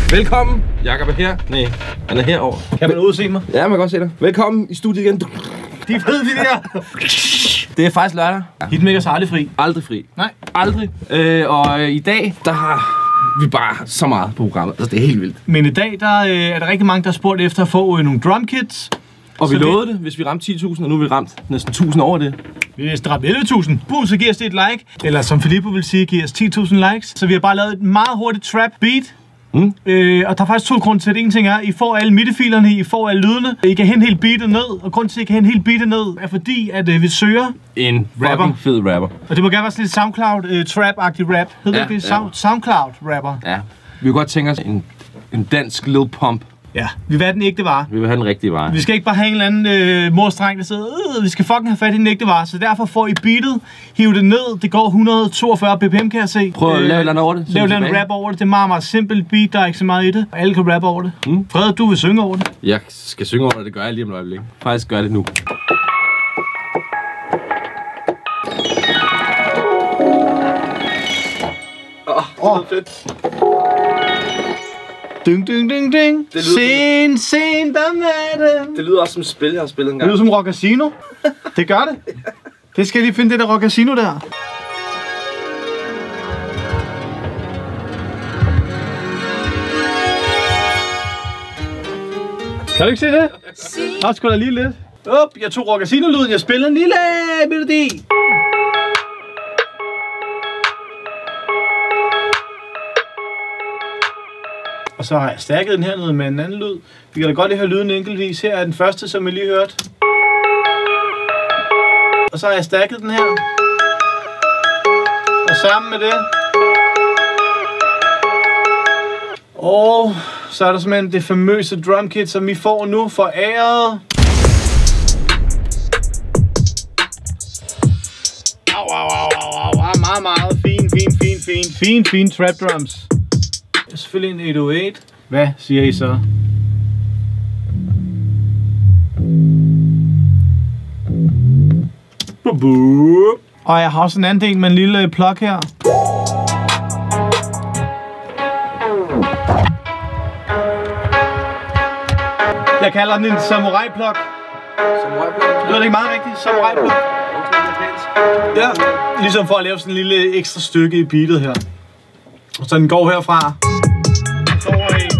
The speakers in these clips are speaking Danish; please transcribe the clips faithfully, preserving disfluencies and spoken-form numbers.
Velkommen. Jakob er her. Nej, han er herovre. Kan man udse mig? Ja, man kan godt se dig. Velkommen i studiet igen. De er fede, de der. Det er faktisk lørdag. Hitmakers er aldrig fri. Aldrig fri. Nej. Aldrig. Øh, og øh, i dag, der har vi bare så meget på programmet. Altså, det er helt vildt. Men i dag, der øh, er der rigtig mange, der har spurgt efter at få øh, nogle drumkits. Og vi Så lovede det, hvis vi ramte ti tusind, og nu er vi ramt næsten tusind over det. Vi er næsten ramt elleve tusind. Boom, så giver os det et like. Eller som Filippo vil sige, giver os ti tusind likes. Så vi har bare lavet et meget hurtigt trap beat. Mm. Øh, og der er faktisk to grunde til det. En ting er, I får alle midtefilerne, I får alle lydene. I kan hente hele beatet ned. Og grunden til, at I kan hente hele beatet ned, er fordi, at øh, vi søger en rapper. fucking fed rapper. Og det må gerne være sådan lidt SoundCloud-trap-agtig rap. Hedder Ja, det det? ja. Sound, SoundCloud-rapper. Ja. Vi kunne godt tænke os en, en dansk Lil Pump. Ja, vi vil have den ægte vare. Vi vil have den rigtige vare. Vi skal ikke bare have en eller anden øh, morstreng, der sidder, øh, vi skal fucking have fat i den ægte vare. Så derfor får I beatet, hiv det ned, det går et hundrede og toogfyrre bpm, kan jeg se. Prøv at lave et eller andet over det. Lav et eller andet rap over det, det er meget, meget simpelt beat, der er ikke så meget i det. Alle kan rappe over det. Mm. Fred, du vil synge over det. Jeg skal synge over det, det gør jeg lige om et øjeblik. Faktisk gør det nu. Åh, oh, det lyder fedt. Ding, ding, ding, ding. Sen, sen, der med det. Det lyder også som et spil, jeg har spillet en Det gang. lyder som Rock Casino. Det gør det. Det skal lige finde det der Rock Casino der. Kan du ikke se det? Nå, sgu da lige lidt. Up, jeg tog Rock Casino-lyden, jeg spillede en lille melodi. Og så har jeg stærket den hernede med en anden lyd. Vi kan da godt lige høre lyden enkeltvis. Her er den første, som vi lige hørte. Og så har jeg stærket den her. Og sammen med det. Og så er der simpelthen det famøse drumkit, som vi får nu for æret. Au, au, au, au, au. Meget, meget fin, fin, fin, fin, fin, fin trap drums. Selvfølgelig en otte otte. Hvad siger I så? Og jeg har også en anden ting med en lille plug her. Jeg kalder den en samurai-plug. Samurai-plug? Lyder det ikke meget rigtigt? Samurai-plug. Ja, ligesom for at lave sådan en lille ekstra stykke i beatet her. Og så den går herfra. Så over i.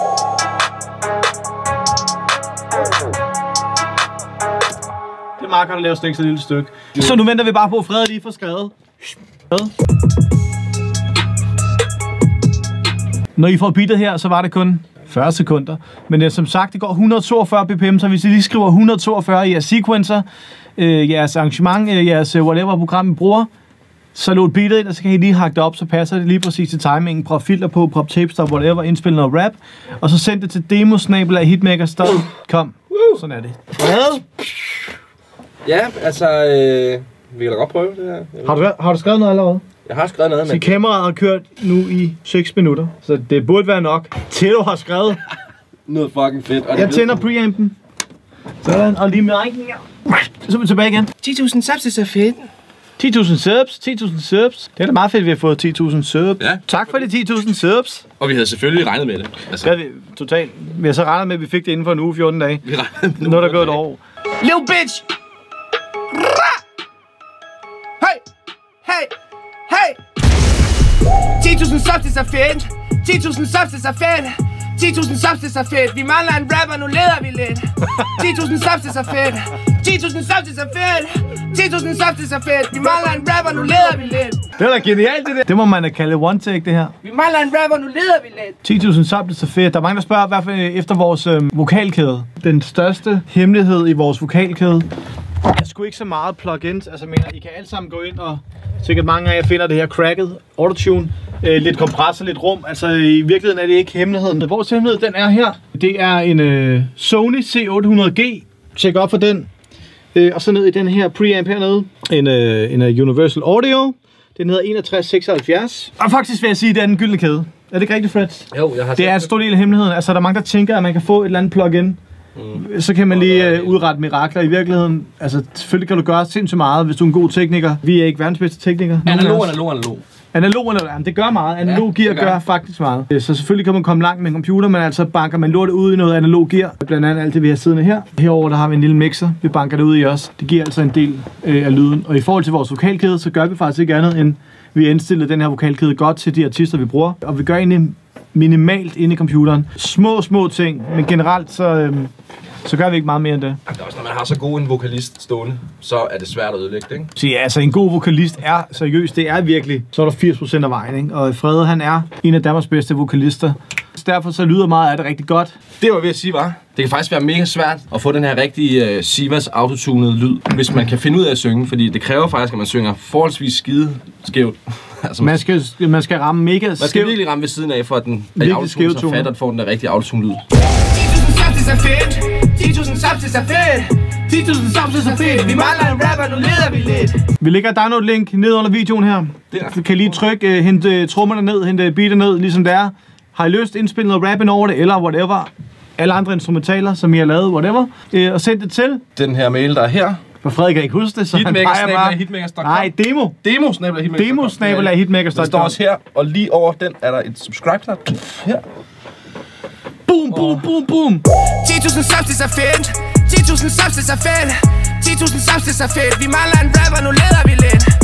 Det er meget godt at lave sådan et ekstra lille stykke. Så nu venter vi bare på, at Frederik lige får skrevet. Når I får beatet her, så var det kun fyrre sekunder. Men uh, som sagt, det går et hundrede og toogfyrre bpm, så hvis I lige skriver et hundrede og toogfyrre i jeres sequencer, øh, jeres arrangement, øh, jeres uh, whatever program I bruger, så load beatet ind, og så kan I lige hakke det op, så passer det lige præcis til timingen. Prøv filter på, prøv tapestop, whatever, indspil noget rap, og så send det til demo snabel-a hitmakers punktum com. Sådan er det. Hvad? Ja, altså, øh, vi kan da godt prøve det her. Har du, har du skrevet noget allerede? Jeg har skrevet noget, Så men... kameraet har kørt nu i seks minutter, så det burde være nok til du har skrevet. Noget fucking fedt. Og Jeg tænder preampen. Sådan, og lige med rækken her. Så er vi tilbage igen. ti tusind subs er så fedt. ti tusind subs, ti tusind subs. Det er da meget fedt, at vi har fået ti tusind subs. Ja. Tak for de ti tusind subs. Og vi havde selvfølgelig regnet med det. Altså, Skal vi totalt. Vi har så regnet med, at vi fik det inden for en uge, fjorten dage. vi regnede med Nu er der gået et år. Little bitch! Hey! Hey! Hey! ti tusind subs er så fedt. ti tusind subs er så fedt. ti tusind subs er så fedt. Vi mangler en rapper, nu leder vi lidt. ti tusind subs er så fedt. ti tusind subs er så fedt. ti tusind subs er så fedt. Vi mangler en rapper, nu leder vi lidt. Det var da genialt, det der. Det må man da kalde one take, det her. Vi mangler en rapper, nu leder vi lidt. ti tusind subs er så fedt. Der er mange, der spørger, hvad for, efter vores øh, vokalkæde. Den største hemmelighed i vores vokalkæde er sgu ikke så meget plugins. Altså, mener, I kan alle sammen gå ind og... Sikkert mange af jer finder det her cracket, autotune, øh, lidt kompressor, lidt rum. Altså i virkeligheden er det ikke hemmeligheden. Vores hemmelighed, den er her. Det er en øh, Sony C otte hundrede G. Tjek op for den. Øh, og så ned i den her preamp hernede. En, øh, en uh, Universal Audio. Den hedder enogtres seksoghalvfjerds. Og faktisk vil jeg sige, at det er den gyldne kæde. Er det ikke rigtigt, Fred? Jo, jeg har Det er en stor del af hemmeligheden. Altså der er mange, der tænker, at man kan få et eller andet plugin. Mm. Så kan man lige øh, udrette mirakler i virkeligheden. Altså selvfølgelig kan du gøre sindssygt meget, hvis du er en god tekniker. Vi er ikke verdens bedste teknikere. Analog, analog, analog. Analog, eller, det gør meget. Analog Ja, gear det gør. gør faktisk meget. Så selvfølgelig kan man komme langt med en computer, men altså banker man lortet ud i noget analog gear. Blandt andet alt det, vi har siddende her. Herover der har vi en lille mixer. Vi banker det ud i os. Det giver altså en del øh, af lyden. Og i forhold til vores vokalkæde, så gør vi faktisk ikke andet end, vi indstiller den her vokalkæde godt til de artister, vi bruger. Og vi gør egentlig minimalt inde i computeren. Små, små ting, men generelt så... Øh, så gør vi ikke meget mere end det. Det er også, når man har så god en vokalist stående, så er det svært at ødelægge det, ikke? Så ja, altså en god vokalist er seriøst, det er virkelig, så er der firs procent af vejen, ikke? Og Frede, han er en af Danmarks bedste vokalister. Så derfor så lyder meget af det rigtig godt. Det var jeg ved at sige, var. Det kan faktisk være mega svært at få den her rigtige uh, Sivas autotunede lyd, hvis man kan finde ud af at synge, fordi det kræver faktisk, at man synger forholdsvis skide skævt. Altså, Man skal, man skal ramme mega man skal skævt. virkelig ramme ved siden af, for at den at Virkelig autotune så skævtone. fatter, at får den der rigtige autotune lyd. ti tusind subs, det er fedt. ti tusind subs, det er fedt. ti tusind subs, det er fedt. Vi mangler en rapper, nu leder vi lidt. Vi lægger et download-link ned under videoen her. Der. Du kan lige trykke, uh, hente trommerne ned, hente beatet ned, ligesom det er. Har I lyst, indspille noget rapping over det, eller whatever. Alle andre instrumentaler, som I har lavet, whatever. Uh, og send det til. Den her mail, der er her. For Frederik kan ikke huske det, så han Hitmakers, peger bare. hitmakers punktum com. Nej, demo. Demo, snabel-a hitmakers punktum com. Demo, snabel-a hitmakers punktum com. Der står også her, og lige over den er der et subscribe-knap. Her. Boom, boom, boom, boom. ti tusind subs, det er fedt. ti tusind subs, det er fedt. ti tusind subs, det er fedt. Vi mangler en rapper, nu leder vi lidt.